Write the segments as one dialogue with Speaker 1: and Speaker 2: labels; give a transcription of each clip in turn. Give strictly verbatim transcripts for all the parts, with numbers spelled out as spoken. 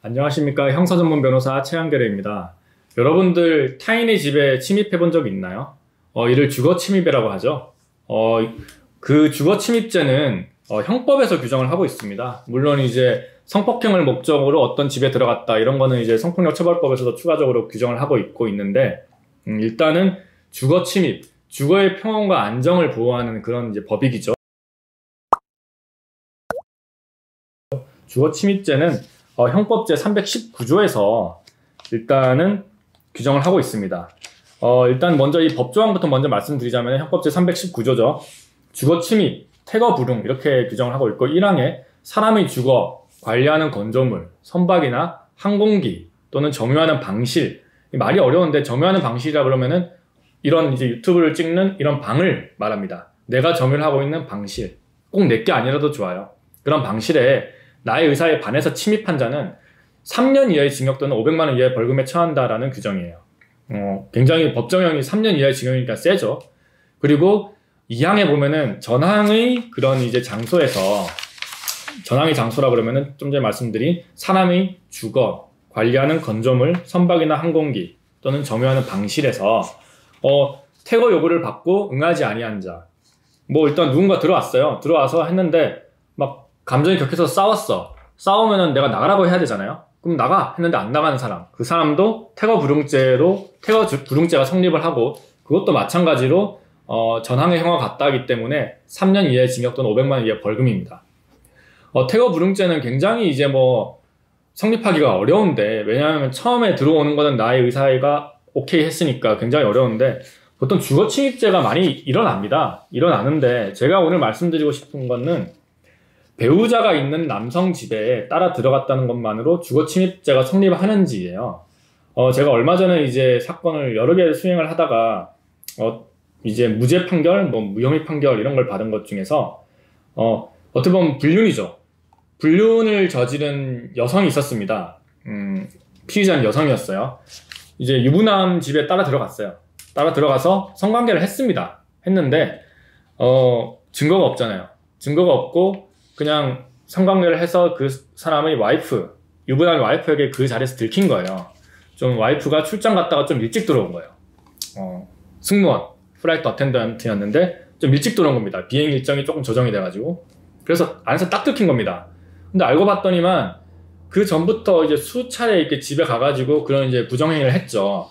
Speaker 1: 안녕하십니까. 형사전문 변호사 최한결입니다. 여러분들 타인의 집에 침입해 본 적 있나요? 어, 이를 주거침입이라고 하죠. 어, 그 주거침입죄는 어, 형법에서 규정을 하고 있습니다. 물론 이제 성폭행을 목적으로 어떤 집에 들어갔다 이런 거는 이제 성폭력처벌법에서도 추가적으로 규정을 하고 있고 있는데 음, 일단은 주거침입, 주거의 평온과 안정을 보호하는 그런 이제 법익이죠. 주거침입죄는 어, 형법 제삼백십구 조에서 일단은 규정을 하고 있습니다. 어, 일단 먼저 이 법조항부터 먼저 말씀드리자면 형법 제삼백십구 조죠. 주거침입, 퇴거불능 이렇게 규정을 하고 있고 일 항에 사람의 주거, 관리하는 건조물, 선박이나 항공기 또는 점유하는 방실, 말이 어려운데 점유하는 방실이라 그러면은 이런 이제 유튜브를 찍는 이런 방을 말합니다. 내가 점유를 하고 있는 방실, 꼭 내게 아니라도 좋아요. 그런 방실에 나의 의사에 반해서 침입한 자는 삼 년 이하의 징역 또는 오백만 원 이하의 벌금에 처한다라는 규정이에요. 어, 굉장히 법정형이 삼 년 이하의 징역이니까 세죠. 그리고 이 항에 보면은 전항의 그런 이제 장소에서 전항의 장소라 그러면은 좀 전에 말씀드린 사람의 주거, 관리하는 건조물, 선박이나 항공기 또는 점유하는 방실에서 어, 퇴거 요구를 받고 응하지 아니한 자. 뭐 일단 누군가 들어왔어요. 들어와서 했는데 막 감정이 격해서 싸웠어. 싸우면은 내가 나가라고 해야 되잖아요. 그럼 나가 했는데 안 나가는 사람, 그 사람도 퇴거불응죄로 퇴거불응죄가 성립을 하고 그것도 마찬가지로 어, 전항의 형과 같다 하기 때문에 삼 년 이하의 징역 또는 오백만 원 이하의 벌금입니다. 어, 퇴거불응죄는 굉장히 이제 뭐 성립하기가 어려운데, 왜냐하면 처음에 들어오는 거는 나의 의사가 오케이 했으니까 굉장히 어려운데 보통 주거침입죄가 많이 일어납니다. 일어나는데 제가 오늘 말씀드리고 싶은 거는 배우자가 있는 남성 집에 따라 들어갔다는 것만으로 주거침입죄가 성립하는지예요. 어, 제가 얼마 전에 이제 사건을 여러 개 수행을 하다가 어, 이제 무죄 판결, 뭐 무혐의 판결 이런 걸 받은 것 중에서 어, 어떻게 보면 불륜이죠. 불륜을 저지른 여성이 있었습니다. 음, 피의자는 여성이었어요. 이제 유부남 집에 따라 들어갔어요. 따라 들어가서 성관계를 했습니다. 했는데 어, 증거가 없잖아요. 증거가 없고 그냥 성관계를 해서 그 사람의 와이프, 유부남의 와이프에게 그 자리에서 들킨 거예요. 좀 와이프가 출장 갔다가 좀 일찍 들어온 거예요. 어, 승무원, 플라이트 어텐던트였는데 좀 일찍 들어온 겁니다. 비행 일정이 조금 조정이 돼가지고. 그래서 안에서 딱 들킨 겁니다. 근데 알고 봤더니만 그 전부터 이제 수차례 이렇게 집에 가가지고 그런 이제 부정행위를 했죠.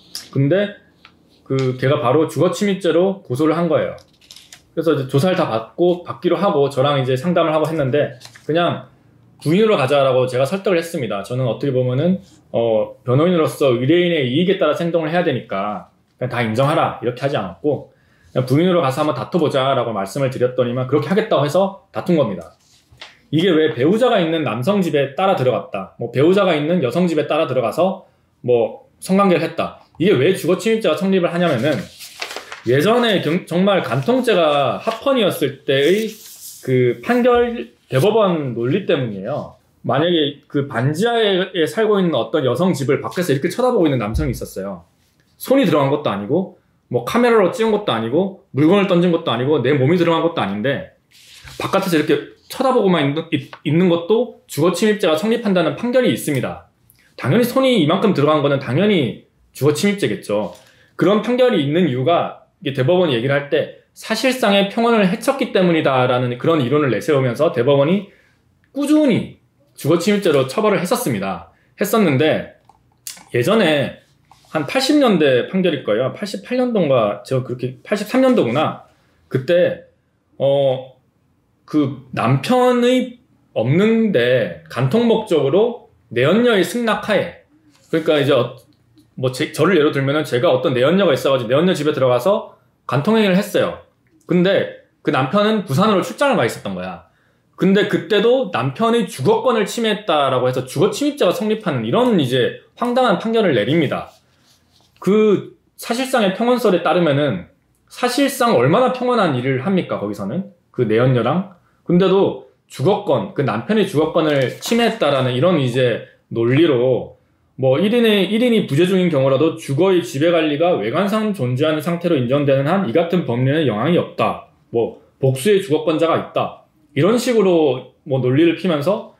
Speaker 1: 근데 그 걔가 바로 주거침입죄로 고소를 한 거예요. 그래서 이제 조사를 다 받고 받기로 하고 저랑 이제 상담을 하고 했는데 그냥 부인으로 가자라고 제가 설득을 했습니다. 저는 어떻게 보면은 어, 변호인으로서 의뢰인의 이익에 따라 행동을 해야 되니까 그냥 다 인정하라 이렇게 하지 않았고 그냥 부인으로 가서 한번 다퉈보자라고 말씀을 드렸더니만 그렇게 하겠다고 해서 다툰 겁니다. 이게 왜 배우자가 있는 남성 집에 따라 들어갔다, 뭐 배우자가 있는 여성 집에 따라 들어가서 뭐 성관계를 했다, 이게 왜 주거침입죄가 성립을 하냐면은 예전에 경, 정말 간통죄가 합헌이었을 때의 그 판결 대법원 논리 때문이에요. 만약에 그 반지하에 살고 있는 어떤 여성 집을 밖에서 이렇게 쳐다보고 있는 남성이 있었어요. 손이 들어간 것도 아니고 뭐 카메라로 찍은 것도 아니고 물건을 던진 것도 아니고 내 몸이 들어간 것도 아닌데 바깥에서 이렇게 쳐다보고만 있는, 있는 것도 주거침입죄가 성립한다는 판결이 있습니다. 당연히 손이 이만큼 들어간 거는 당연히 주거침입죄겠죠. 그런 판결이 있는 이유가 이게 대법원이 얘기를 할 때 사실상의 평온을 해쳤기 때문이다라는 그런 이론을 내세우면서 대법원이 꾸준히 주거침입죄로 처벌을 했었습니다. 했었는데 예전에 한 팔십 년대 판결일 거예요. 팔십팔 년도인가 제가 그렇게 팔십삼 년도구나. 그때 어 그 남편의 없는데 간통 목적으로 내연녀의 승낙하에, 그러니까 이제 어, 뭐 제, 저를 예로 들면은 제가 어떤 내연녀가 있어가지고 내연녀 집에 들어가서 간통행위를 했어요. 근데 그 남편은 부산으로 출장을 가 있었던 거야. 근데 그때도 남편의 주거권을 침해했다라고 해서 주거침입죄가 성립하는 이런 이제 황당한 판결을 내립니다. 그 사실상의 평온설에 따르면은 사실상 얼마나 평온한 일을 합니까 거기서는 그 내연녀랑. 근데도 주거권, 그 남편의 주거권을 침해했다라는 이런 이제 논리로 뭐 일 인의, 일 인이 부재 중인 경우라도 주거의 지배관리가 외관상 존재하는 상태로 인정되는 한 이 같은 법률에는 영향이 없다. 뭐 복수의 주거권자가 있다. 이런 식으로 뭐 논리를 피면서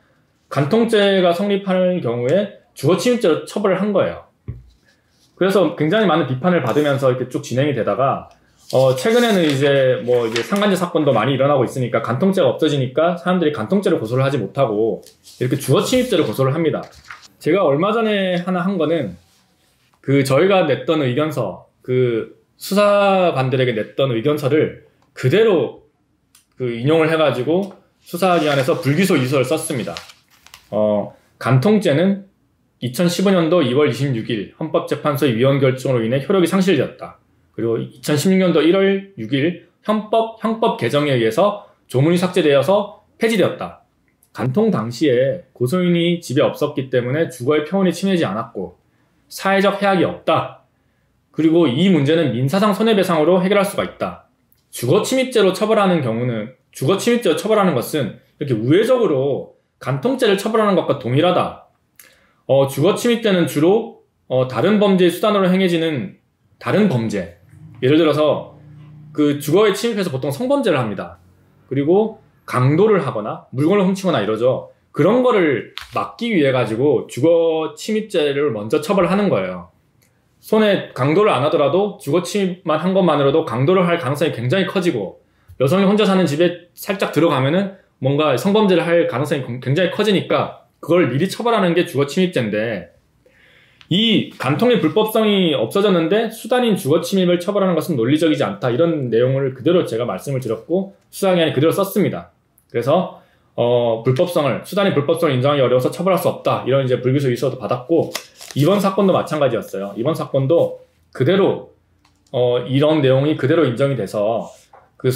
Speaker 1: 간통죄가 성립하는 경우에 주거침입죄로 처벌을 한 거예요. 그래서 굉장히 많은 비판을 받으면서 이렇게 쭉 진행이 되다가 어, 최근에는 이제 뭐 이제 상간제 사건도 많이 일어나고 있으니까 간통죄가 없어지니까 사람들이 간통죄를 고소를 하지 못하고 이렇게 주거침입죄를 고소를 합니다. 제가 얼마 전에 하나 한 거는 그 저희가 냈던 의견서, 그 수사관들에게 냈던 의견서를 그대로 그 인용을 해가지고 수사기관에서 불기소 이소를 썼습니다. 어, 간통죄는 이천십오 년도 이월 이십육일 헌법재판소의 위헌 결정으로 인해 효력이 상실되었다. 그리고 이천십육 년도 일월 육일 헌법, 형법 개정에 의해서 조문이 삭제되어서 폐지되었다. 간통 당시에 고소인이 집에 없었기 때문에 주거의 평온이 침해지지 않았고 사회적 해악이 없다. 그리고 이 문제는 민사상 손해배상으로 해결할 수가 있다. 주거침입죄로 처벌하는 경우는 주거침입죄로 처벌하는 것은 이렇게 우회적으로 간통죄를 처벌하는 것과 동일하다. 어, 주거침입죄는 주로 어, 다른 범죄의 수단으로 행해지는 다른 범죄. 예를 들어서 그 주거에 침입해서 보통 성범죄를 합니다. 그리고 강도를 하거나 물건을 훔치거나 이러죠. 그런 거를 막기 위해 가지고 주거침입죄를 먼저 처벌하는 거예요. 손에 강도를 안 하더라도 주거침입만 한 것만으로도 강도를 할 가능성이 굉장히 커지고 여성이 혼자 사는 집에 살짝 들어가면은 뭔가 성범죄를 할 가능성이 굉장히 커지니까 그걸 미리 처벌하는 게 주거침입죄인데 이 간통의 불법성이 없어졌는데 수단인 주거침입을 처벌하는 것은 논리적이지 않다. 이런 내용을 그대로 제가 말씀을 드렸고 수사기관이 그대로 썼습니다. 그래서 어, 불법성을 수단의 불법성을 인정하기 어려워서 처벌할 수 없다. 이런 이제 불기소 이소도 받았고 이번 사건도 마찬가지였어요. 이번 사건도 그대로 어, 이런 내용이 그대로 인정이 돼서 그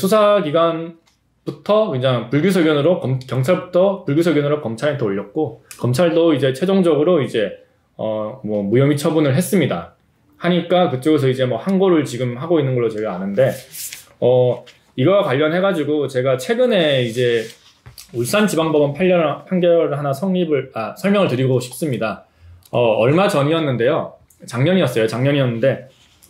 Speaker 1: 수사기관부터 그냥 불기소 의견으로 검, 경찰부터 불기소 의견으로 검찰한테 올렸고 검찰도 이제 최종적으로 이제 어, 뭐, 무혐의 처분을 했습니다. 하니까 그쪽에서 이제 뭐 항고를 지금 하고 있는 걸로 제가 아는데, 어, 이거와 관련해가지고 제가 최근에 이제 울산지방법원 판결, 판결을 하나 성립을, 아, 설명을 드리고 싶습니다. 어, 얼마 전이었는데요. 작년이었어요. 작년이었는데,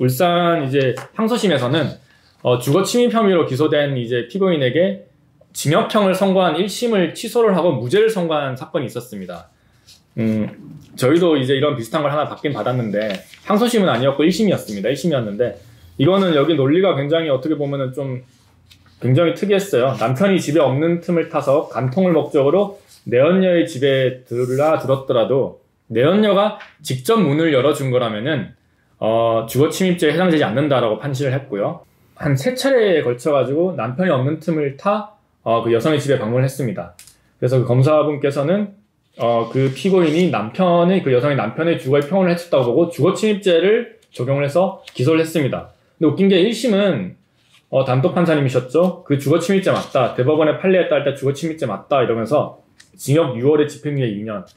Speaker 1: 울산 이제 항소심에서는, 어, 주거 침입 혐의로 기소된 이제 피고인에게 징역형을 선고한 일 심을 취소를 하고 무죄를 선고한 사건이 있었습니다. 음, 저희도 이제 이런 비슷한 걸 하나 받긴 받았는데, 항소심은 아니었고 일 심이었습니다. 일 심이었는데, 이거는 여기 논리가 굉장히 어떻게 보면은 좀 굉장히 특이했어요. 남편이 집에 없는 틈을 타서 간통을 목적으로 내연녀의 집에 들라 들었더라도, 내연녀가 직접 문을 열어준 거라면은, 어, 주거침입죄에 해당되지 않는다라고 판시를 했고요. 한 세 차례에 걸쳐가지고 남편이 없는 틈을 타, 어, 그 여성의 집에 방문을 했습니다. 그래서 그 검사분께서는 어, 그 피고인이 남편의, 그 여성의 남편의 주거에 평온을 해쳤다고 보고 주거침입죄를 적용을 해서 기소를 했습니다. 근데 웃긴 게 일 심은, 어, 단독 판사님이셨죠? 그 주거침입죄 맞다. 대법원의 판례에 따를 때 주거침입죄 맞다. 이러면서 징역 유 월에 집행유예 이 년,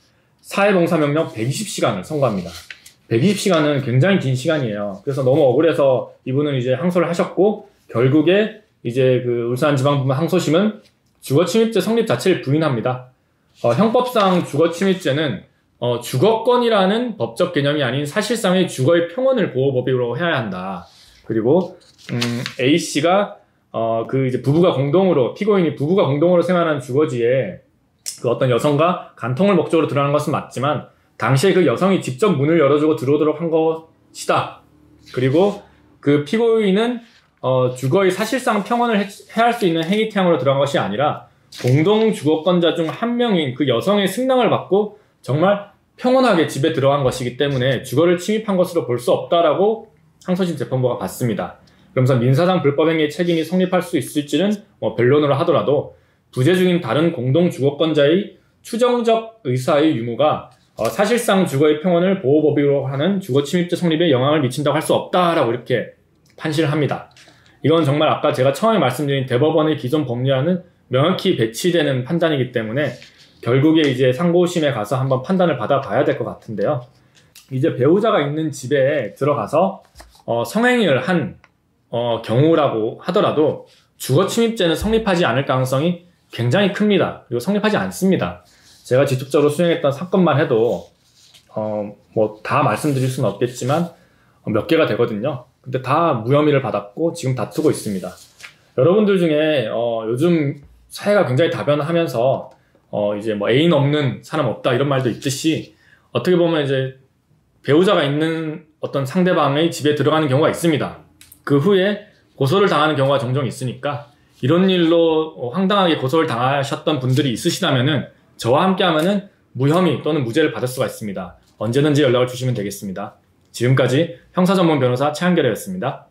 Speaker 1: 사회봉사명령 백이십 시간을 선고합니다. 백이십 시간은 굉장히 긴 시간이에요. 그래서 너무 억울해서 이분은 이제 항소를 하셨고, 결국에 이제 그 울산지방법원 항소심은 주거침입죄 성립 자체를 부인합니다. 어, 형법상 주거침입죄는 어, 주거권이라는 법적 개념이 아닌 사실상의 주거의 평온을 보호법으로 해야 한다. 그리고 음, A씨가 어, 그 이제 부부가 공동으로 피고인이 부부가 공동으로 생활하는 주거지에 그 어떤 여성과 간통을 목적으로 들어가는 것은 맞지만 당시에 그 여성이 직접 문을 열어주고 들어오도록 한 것이다. 그리고 그 피고인은 어, 주거의 사실상 평온을 해할 수 있는 행위 태양으로 들어간 것이 아니라 공동 주거권자 중 한 명인 그 여성의 승낙을 받고 정말 평온하게 집에 들어간 것이기 때문에 주거를 침입한 것으로 볼 수 없다라고 항소심 재판부가 봤습니다. 그러면서 민사상 불법행위의 책임이 성립할 수 있을지는 뭐 변론으로 하더라도 부재 중인 다른 공동 주거권자의 추정적 의사의 유무가 어, 사실상 주거의 평온을 보호법으로 하는 주거침입죄 성립에 영향을 미친다고 할 수 없다라고 이렇게 판시를 합니다. 이건 정말 아까 제가 처음에 말씀드린 대법원의 기존 법리와는 명확히 배치되는 판단이기 때문에 결국에 이제 상고심에 가서 한번 판단을 받아봐야 될 것 같은데요. 이제 배우자가 있는 집에 들어가서 어, 성행위를 한 어, 경우라고 하더라도 주거침입죄는 성립하지 않을 가능성이 굉장히 큽니다. 그리고 성립하지 않습니다. 제가 직접적으로 수행했던 사건만 해도 어, 뭐 다 말씀드릴 수는 없겠지만 어, 몇 개가 되거든요. 근데 다 무혐의를 받았고 지금 다투고 있습니다. 여러분들 중에 어, 요즘 사회가 굉장히 다변화하면서 어 이제 뭐 애인 없는 사람 없다 이런 말도 있듯이 어떻게 보면 이제 배우자가 있는 어떤 상대방의 집에 들어가는 경우가 있습니다. 그 후에 고소를 당하는 경우가 종종 있으니까 이런 일로 황당하게 고소를 당하셨던 분들이 있으시다면은 저와 함께 하면은 무혐의 또는 무죄를 받을 수가 있습니다. 언제든지 연락을 주시면 되겠습니다. 지금까지 형사전문 변호사 최한결이었습니다.